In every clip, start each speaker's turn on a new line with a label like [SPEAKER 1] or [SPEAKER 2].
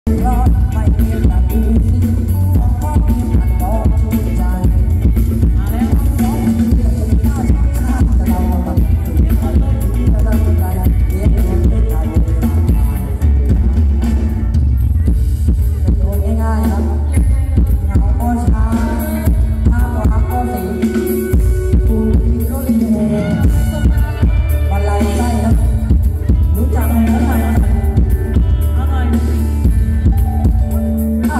[SPEAKER 1] อ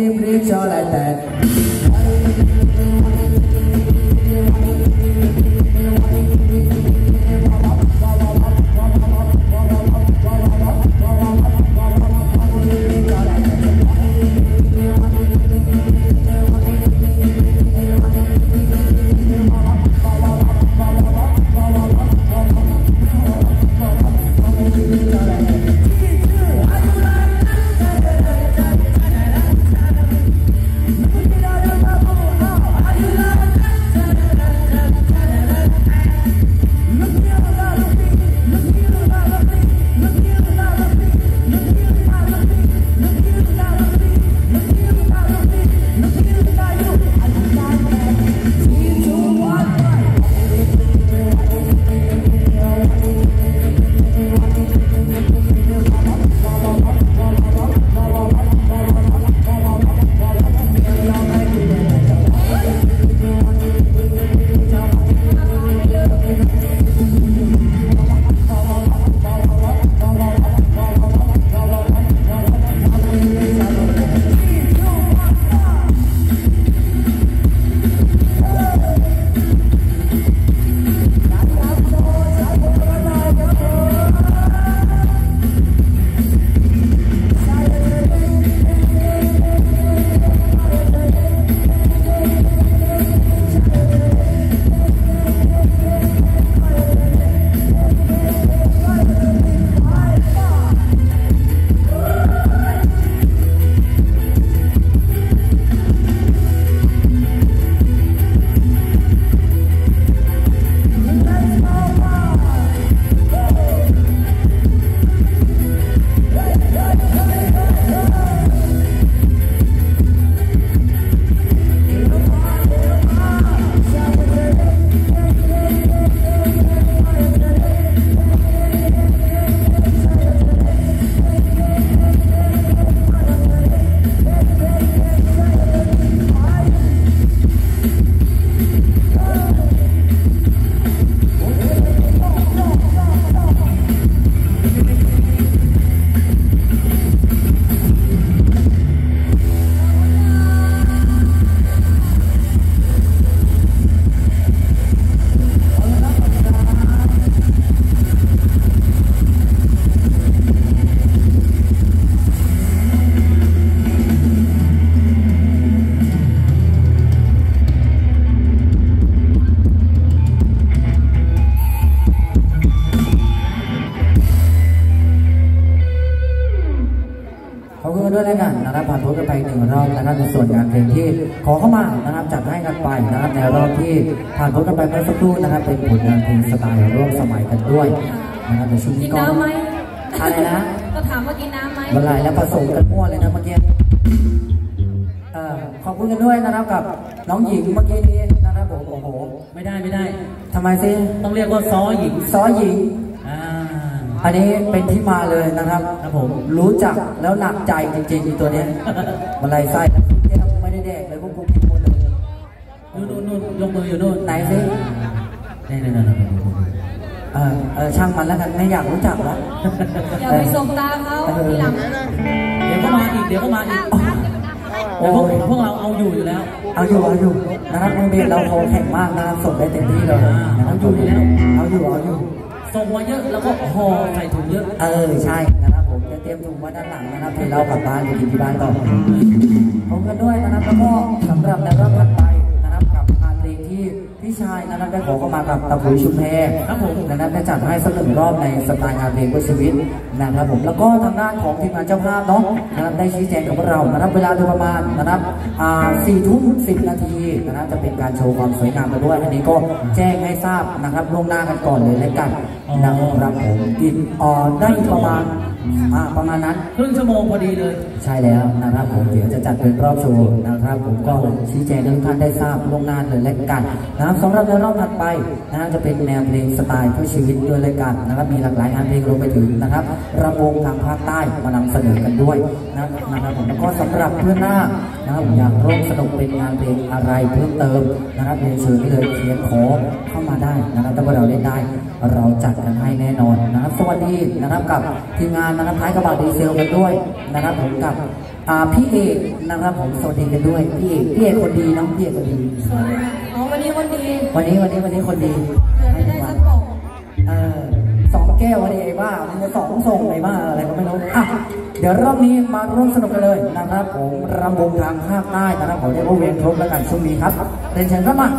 [SPEAKER 1] preach all like that.ด้วยแล้วกันนะครับผ่านพ้นกันไป1 รอบนะครับในส่วนงานเพลงที่ขอเข้ามานะครับจัดให้กันไปนะครับในรอบที่ผ่านพ้นกันไปเมื่อสักครู่นะครับเป็นผลงานเพลงสไตล์ร่วมสมัยกันด้วยนะครับในช่วงนี้ก็อะไรนะ
[SPEAKER 2] ก็ถามว่ากินน้ำไหม
[SPEAKER 1] วันไหลแล้วผสมกันมั่วเลยนะเมื่อกี้ขอบคุณกันด้วยนะครับกับน้องหญิงเมื่อกี้นี้นะครับผมโอ้โห
[SPEAKER 3] ไม่ได้
[SPEAKER 1] ทำไมซิ
[SPEAKER 3] ต้องเรียกว่าซ้อหญิง
[SPEAKER 1] อันนี้เป็นที่มาเลยนะครับผมรู้จักแล้วหนักใจจริงๆตัวนี้มาลายไส้ไม่ได้แดกเลยพวกกูกินหมดเลย
[SPEAKER 3] นู่นยกมืออยู่นู่น
[SPEAKER 1] ไหนซิช่างมันแล้วกันไม่อยากรู้จักแล้ว
[SPEAKER 2] อย่าไปส่งตาเขาทีหลัง
[SPEAKER 3] เดี๋ยวก็มาอีกโอ้พวกเราเอาอยู่แล้ว
[SPEAKER 1] เอาอยู่นะครับมือเบียดเราโคแข็งมากนะส่งได้เต็มที่เลย
[SPEAKER 3] นะครับอยู่แล้ว
[SPEAKER 1] เอาอยู่
[SPEAKER 3] ส่งมาเยอะแล้วก็ห่อใส่ถุงเยอะ
[SPEAKER 1] ใช่นะครับผมจะเตรียมถุงไว้ด้านหลังนะครับให้เรากลับบ้านไปกินที่บ้านต่อผมกันด้วยนะครับแล้วก็สำหรับในรอบถัดไปนะครับกับงานเพลงที่พี่ชายนะครับได้ขอเข้ามากับตะปุยชุมแพครับผมนะครับได้จัดให้สัก1 รอบในสไตล์งานเพลงเพื่อชีวิตนะครับผมแล้วก็ทางด้านของทีมงานเจ้าภาพเนาะนะครับได้ชี้แจงกับเรานะครับเวลาโดยประมาณนะครับ4:10 นาทีนะครับจะเป็นการโชว์ความสวยงามไปด้วยอันนี้ก็แจ้งให้ทราบนะครับล่วงหน้ากันก่อนเลยแล้วกันนะครับผมกินได้ประมาณนั้น
[SPEAKER 3] ครึ่งชั่วโมงพอดีเลย
[SPEAKER 1] ใช่แล้วนะครับผมเดี๋ยวจะจัดเป็นรอบโชว์นะครับผมก็ชี้แจงให้ทุกท่านได้ทราบล่วงหน้าเลยแล้วกันนะครับสำหรับในรอบถัดไปนะครับจะเป็นแนวเพลงสไตล์เพื่อชีวิตด้วยแล้วกันนะครับมีหลากหลายงานเพลงรวมไปถึงนะครับรำวงทางภาคใต้มานำเสนอกันด้วยนะครับผมแล้วก็สำหรับเพื่อนหน้านะครับอยากร่วมสนุกเป็นงานเพลงอะไรเพิ่มเติมนะครับเรียนเชิญได้เลยเขียนขอเข้ามาได้นะครับถ้าเราเล่นได้เราจัดกันให้แน่นอนนะครับสวัสดีนะครับกับทีมงานนะครับท้ายกระบะดีเซลกันด้วยนะครับผมกับพี่เอกนะครับผมสวัสดีกันด้วยพี่เอกคนดีน้องพี่เอกคนดี
[SPEAKER 2] สวัสดีอ๋อวันนี้คนดี
[SPEAKER 1] วันนี้คนดี
[SPEAKER 2] ไม่ได้สักกล่อง
[SPEAKER 1] 2 แก้ววันนี้ไอ้บ้ามันจะ2 ส่งไอ้บ้าอะไรก็ไม่รู้อ่ะเดี๋ยวรอบนี้มาร่วมสนุกกันเลยนะครับผมรำวงทางภาคใต้นะครับผมเรียกว่าเวรครบแล้วกันช่วงนี้ครับเรียนเชิญครับมา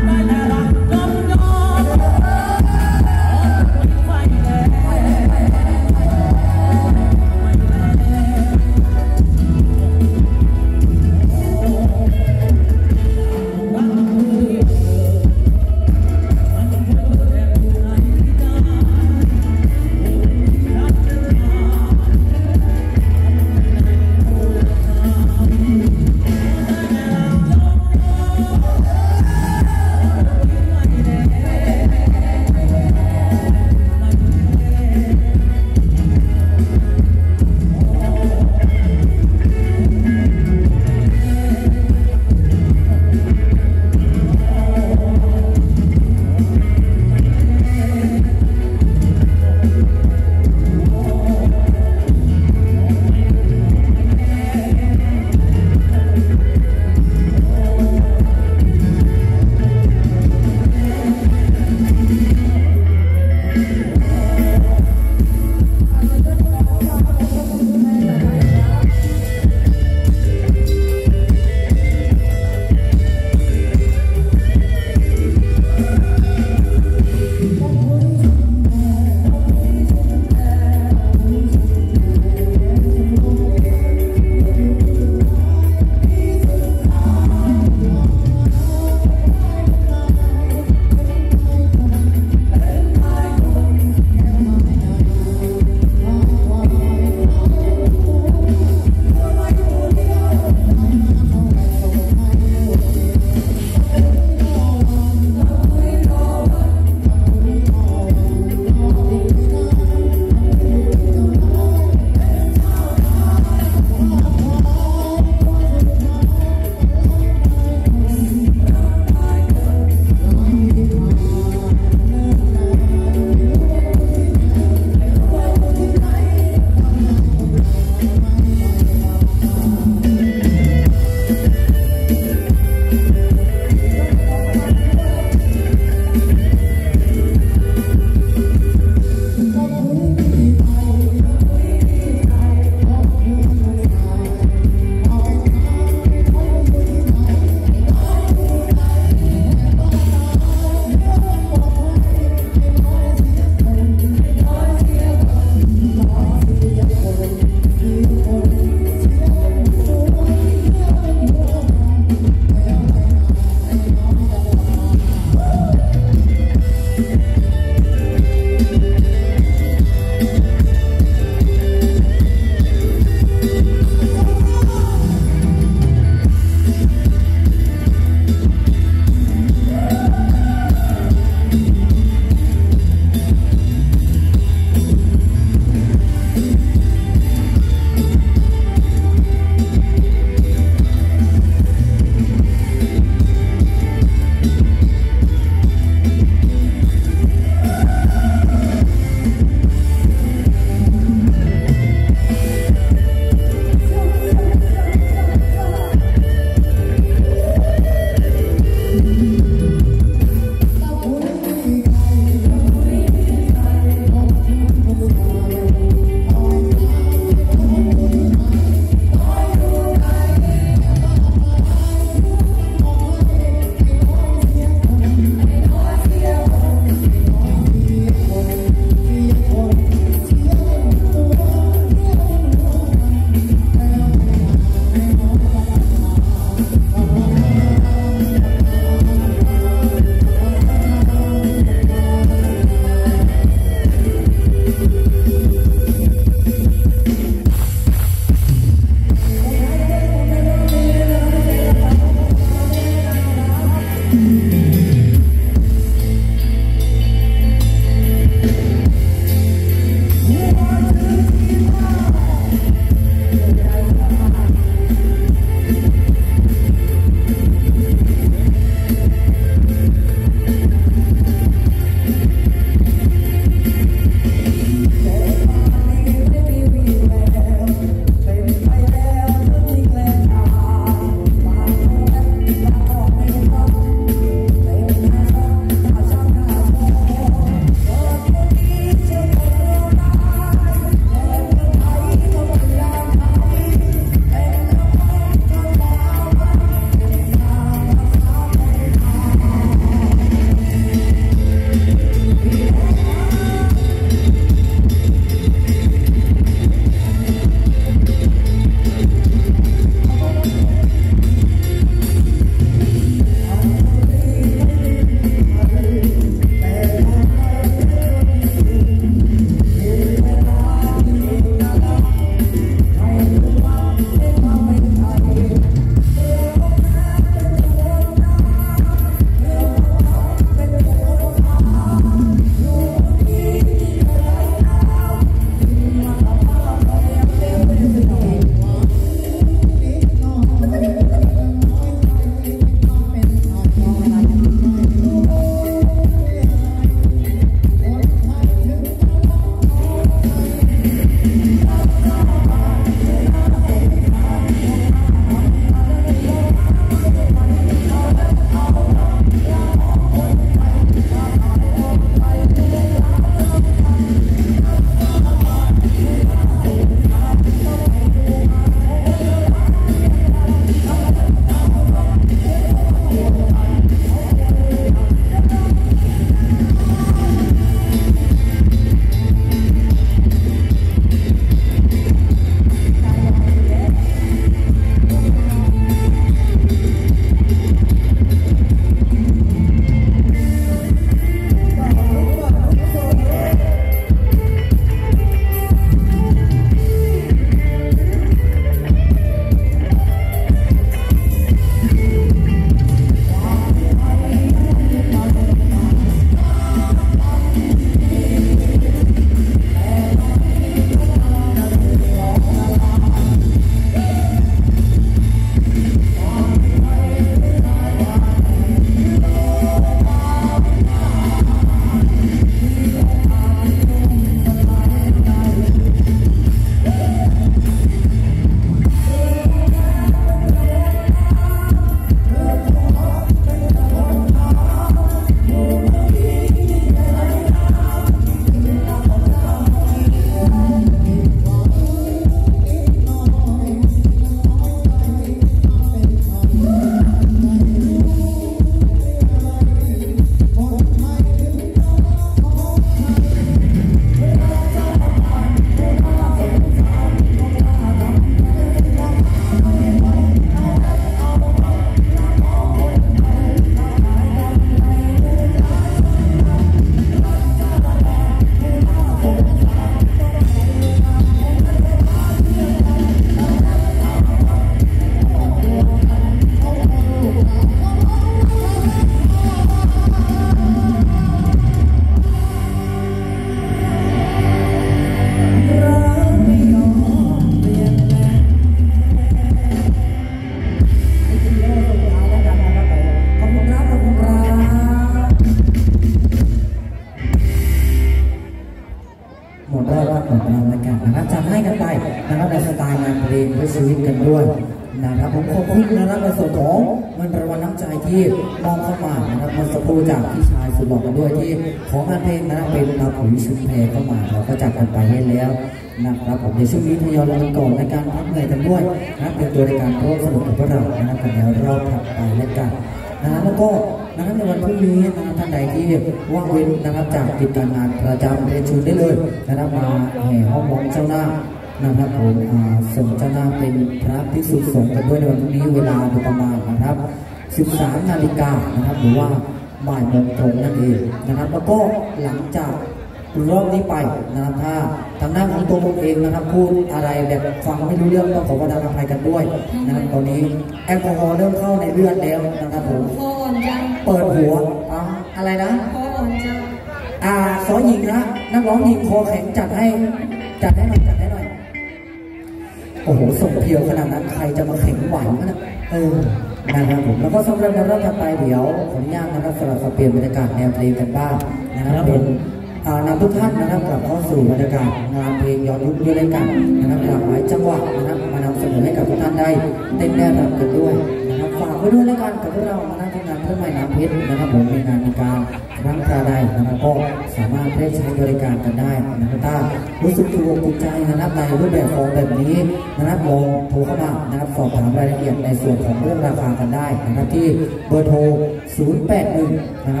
[SPEAKER 1] ในสไตล์งานเพลงเพื่อชีวิตกันด้วยนะครับผมขอบคุณนะครับในส่วนของเงินรางวัลน้ำใจที่มองเข้ามานะครับมันสักครู่จากพี่ชายสุดหล่อกันด้วยที่ของงานเพลงนะครับเป็นอาผุยชุนเพเข้ามาเราก็จัดกันไปให้แล้วนะครับผมในช่วงนี้ทยอยลงก่อนในการพักเหนื่อยกันด้วยนะครับเป็นตัวในการร่วมสนุกกับพวกเรานะครับกันแล้วรอบถัดไปและกันนะครับแล้วก็นะครับในวันพรุ่งนี้นะครับท่านใดที่ว่างเว้นนะครับจากกิจการงานประจำเรียนเชิญได้เลยนะครับมาแห่ห้องร้องเจ้าหน้านะครับผมส่งเจ้าหน้าเป็นพระภิกษุสงฆ์กันด้วยในวันพรุ่งนี้เวลาโดยประมาณนะครับ 13 นาฬิกานะครับหรือว่าบ่ายโมงตรงนั่นเองนะครับแล้วก็หลังจากรอบนี้ไปนะครับถ้าทางด้านของตัวผมเองนะครับพูดอะไรแบบฟังไม่รู้เรื่องต้องขอประทานอภัยกันด้วยนะครับตอนนี้แอลกอฮอล์เริ่มเข้าในเลือดแล้วนะครับผม
[SPEAKER 2] คออ่อนจัง
[SPEAKER 1] เปิดหัวอะไรนะ
[SPEAKER 2] คออ่อนจัง
[SPEAKER 1] สอหญิงนะนักร้องหญิงคอแข็งจัดให้หน่อยจัดให้หน่อยโอ้โหส่งเพียวขนาดนั้นใครจะมาแข็งไหวนะนะครับผมแล้วก็สำหรับในรอบถัดไปเดี๋ยวขออนุญาตนะครับสำหรับเปลี่ยนบรรยากาศแนวเพลงกันบ้างนะครับเป็นนำทุกท่านนะครับกลับเข้าสู่บรรยากาศงานเพลงย้อนยุคด้วยกันนะครับหลากหลายจังหวะนะครับมานำเสนอให้กับทุกท่านได้เต้นได้รำกันด้วยนะครับฝากไว้ด้วยแล้วกันกับพวกเรานะครับที่งานเพื่อใหม่น้ำเพชรนะครับผมมีงานมีการครั้งคราใดนะครับก็สามารถได้ใช้บริการกันได้นะครับถ้ารู้สึกถูกอกถูกใจนะครับในรูปแบบของแบบนี้นะครับลองโทรเข้ามานะครับสอบถามรายละเอียดในส่วนของเรื่องราคากันได้นะครับที่เบอร์โทร 081 นะครับ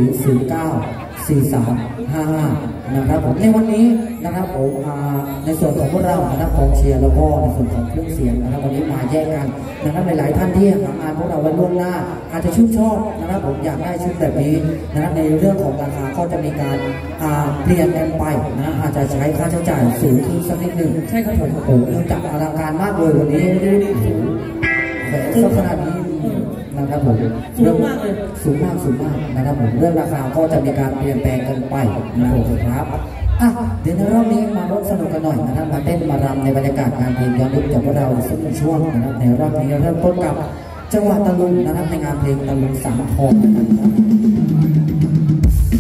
[SPEAKER 1] 0094355 นะครับผมในวันนี้นะครับผมในส่วนของพวกเรานะครับกองเชียร์แล้วก็ในส่วนของเครื่องเสียงนะครับวันนี้มาแยกกันนะครับหลายๆท่านที่หางานพวกเราไว้ล่วงหน้าอาจจะชื่นชอบนะครับผมอยากได้ชุดแบบนี้นะครับในเรื่องของราคาก็จะมีการเปลี่ยนกันไปนะอาจจะใช้ค่าใช้จ่ายสูงขึ้นสักนิดหนึ่งใช่ครับผมโอ้โหเนื่องจากอลังการมากเลยวันนี้แหวนขนาดนี้นะครับผมสูงมากเลยสูงมากนะครับผมเรื่องราคาก็จะมีการเปลี่ยนแปลงกันไปนะครับเดี๋ยวในรอบนี้มาร่วมสนุกกันหน่อยนะครับมาเต้นมารำในบรรยากาศงานเพลงย้อนยุคกับพวกเราสักช่วงนะครับในรอบนี้เริ่มต้นกับจังหวะตะลุงนะครับในงานเพลงตะลุงสามทองนะครับ